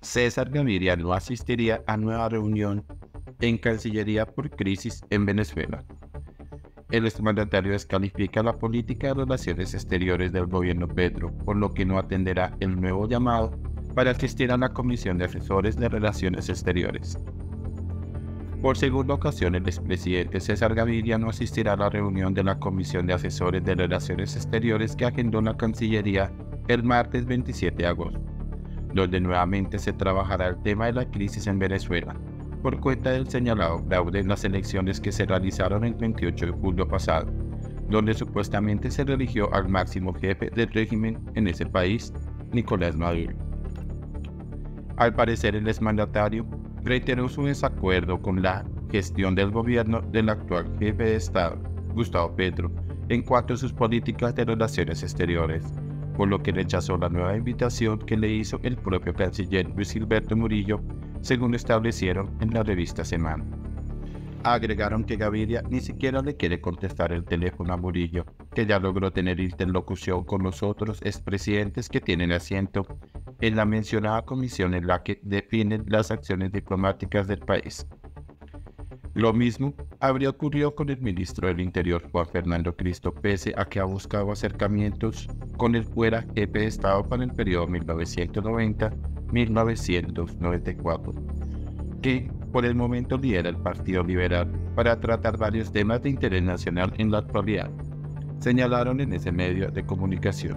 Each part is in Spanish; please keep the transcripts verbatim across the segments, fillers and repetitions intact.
César Gaviria no asistiría a nueva reunión en Cancillería por crisis en Venezuela. El exmandatario descalifica la política de relaciones exteriores del gobierno Petro, por lo que no atenderá el nuevo llamado para asistir a la Comisión de Asesores de Relaciones Exteriores. Por segunda ocasión, el expresidente César Gaviria no asistirá a la reunión de la Comisión de Asesores de Relaciones Exteriores que agendó la Cancillería el martes veintisiete de agosto, donde nuevamente se trabajará el tema de la crisis en Venezuela, por cuenta del señalado fraude en las elecciones que se realizaron el veintiocho de julio pasado, donde supuestamente se religió al máximo jefe del régimen en ese país, Nicolás Maduro. Al parecer, el exmandatario reiteró su desacuerdo con la gestión del gobierno del actual jefe de Estado, Gustavo Petro, en cuanto a sus políticas de relaciones exteriores, por lo que rechazó la nueva invitación que le hizo el propio canciller Luis Gilberto Murillo, según establecieron en la revista Semana. Agregaron que Gaviria ni siquiera le quiere contestar el teléfono a Murillo, que ya logró tener interlocución con los otros expresidentes que tienen asiento en la mencionada comisión en la que definen las acciones diplomáticas del país. Lo mismo habría ocurrido con el ministro del Interior, Juan Fernando Cristo, pese a que ha buscado acercamientos con el fuera jefe de Estado para el periodo mil novecientos noventa a mil novecientos noventa y cuatro, que por el momento lidera el Partido Liberal para tratar varios temas de interés nacional en la actualidad, señalaron en ese medio de comunicación.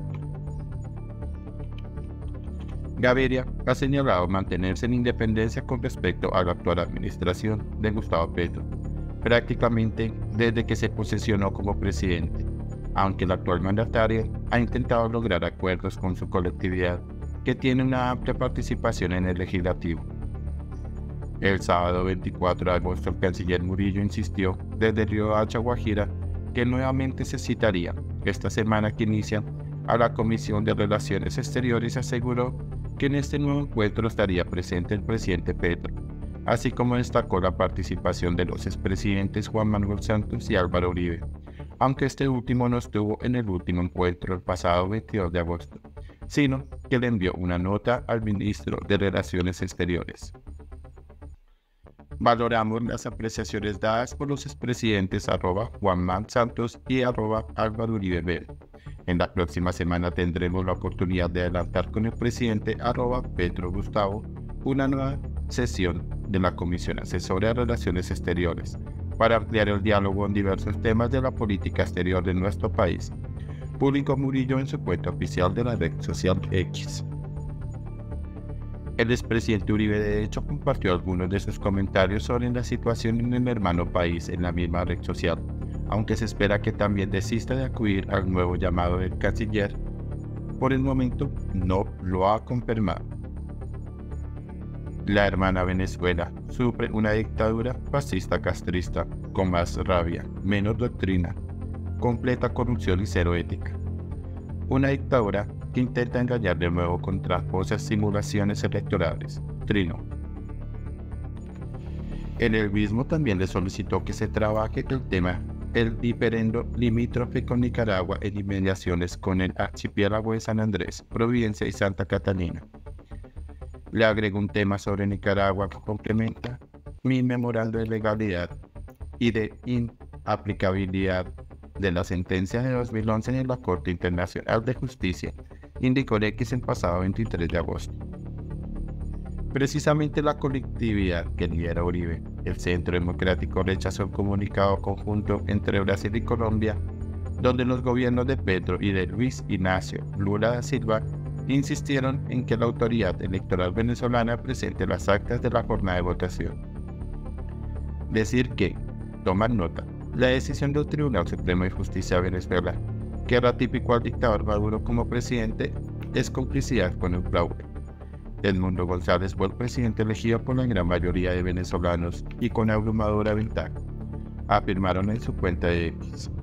Gaviria ha señalado mantenerse en independencia con respecto a la actual administración de Gustavo Petro, prácticamente desde que se posesionó como presidente, aunque el actual mandatario ha intentado lograr acuerdos con su colectividad, que tiene una amplia participación en el legislativo. El sábado veinticuatro de agosto, el canciller Murillo insistió desde Río Hacha, Guajira, que nuevamente se citaría esta semana que inicia a la Comisión de Relaciones Exteriores y aseguró que en este nuevo encuentro estaría presente el presidente Petro, así como destacó la participación de los expresidentes Juan Manuel Santos y Álvaro Uribe, aunque este último no estuvo en el último encuentro el pasado veintidós de agosto, sino que le envió una nota al ministro de Relaciones Exteriores. Valoramos las apreciaciones dadas por los expresidentes arroba Juan Manuel Santos y arroba Álvaro Uribe B. En la próxima semana tendremos la oportunidad de adelantar con el presidente arroba Petro Gustavo una nueva sesión de la Comisión Asesora de Relaciones Exteriores para ampliar el diálogo en diversos temas de la política exterior de nuestro país, publicó Murillo en su cuenta oficial de la red social X. El expresidente Uribe de hecho compartió algunos de sus comentarios sobre la situación en el hermano país en la misma red social, aunque se espera que también desista de acudir al nuevo llamado del canciller. Por el momento no lo ha confirmado. La hermana Venezuela sufre una dictadura fascista castrista, con más rabia, menos doctrina, completa corrupción y cero ética. Una dictadura que intenta engañar de nuevo con tramposas simulaciones electorales. Trino. En el mismo también le solicitó que se trabaje el tema el diferendo limítrofe con Nicaragua en inmediaciones con el archipiélago de San Andrés, Providencia y Santa Catalina. Le agregó un tema sobre Nicaragua que complementa mi memorando de legalidad y de inaplicabilidad de la sentencia de dos mil once en la Corte Internacional de Justicia, indicó X el pasado veintitrés de agosto. Precisamente la colectividad que lidera Uribe, el Centro Democrático, rechazó el comunicado conjunto entre Brasil y Colombia, donde los gobiernos de Petro y de Luis Ignacio Lula da Silva insistieron en que la autoridad electoral venezolana presente las actas de la jornada de votación. Decir que, toman nota, la decisión del Tribunal Supremo de Justicia de Venezuela, que ratificó al dictador Maduro como presidente, es complicidad con el fraude. Edmundo González fue el presidente elegido por la gran mayoría de venezolanos y con abrumadora ventaja, afirmaron en su cuenta de X.